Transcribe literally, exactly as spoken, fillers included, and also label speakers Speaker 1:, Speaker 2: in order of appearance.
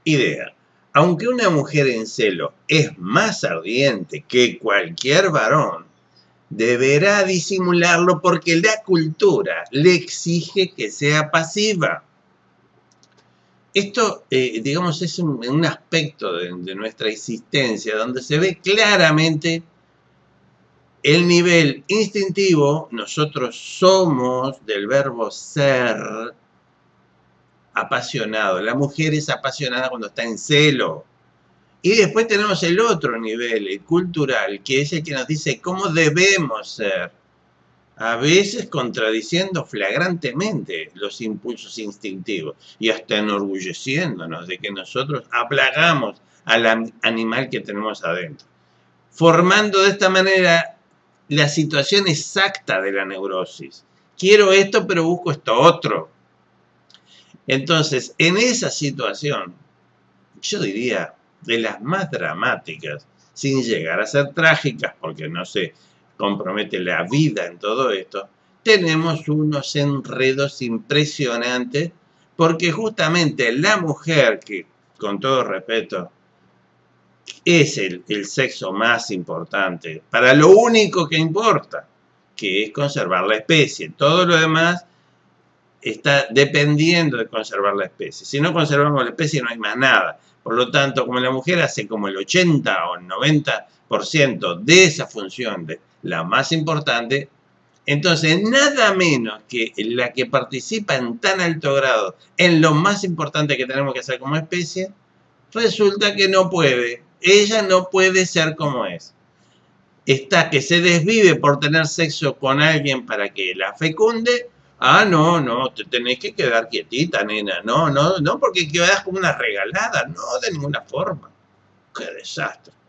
Speaker 1: Idea. Aunque una mujer en celo es más ardiente que cualquier varón, deberá disimularlo porque la cultura le exige que sea pasiva. Esto, eh, digamos, es un, un aspecto de, de nuestra existencia donde se ve claramente el nivel instintivo. Nosotros somos del verbo ser apasionado. La mujer es apasionada cuando está en celo. Y después tenemos el otro nivel, el cultural, que es el que nos dice cómo debemos ser. A veces contradiciendo flagrantemente los impulsos instintivos y hasta enorgulleciéndonos de que nosotros aplagamos al animal que tenemos adentro, formando de esta manera la situación exacta de la neurosis. Quiero esto, pero busco esto otro. Entonces, en esa situación, yo diría de las más dramáticas, sin llegar a ser trágicas, porque no se compromete la vida en todo esto, tenemos unos enredos impresionantes, porque justamente la mujer, que con todo respeto, es el, el sexo más importante, para lo único que importa, que es conservar la especie. Todo lo demás está dependiendo de conservar la especie. Si no conservamos la especie no hay más nada. Por lo tanto, como la mujer hace como el ochenta o el noventa por ciento de esa función, de la más importante, entonces nada menos que la que participa en tan alto grado en lo más importante que tenemos que hacer como especie, resulta que no puede. Ella no puede ser como es. Está que se desvive por tener sexo con alguien para que la fecunde. Ah, no, no, te tenés que quedar quietita, nena. No, no, no, porque quedás como una regalada. No, de ninguna forma. Qué desastre.